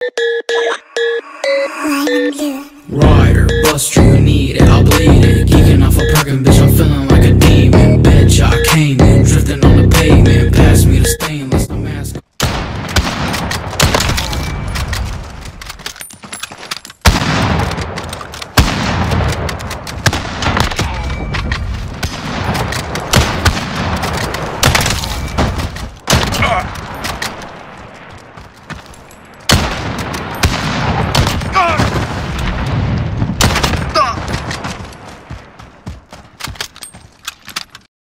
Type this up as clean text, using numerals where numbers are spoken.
Rider, buster, you need it, I'll bleed it. Geeking off a perkin', bitch, I'm feeling like a demon. Bitch, I came in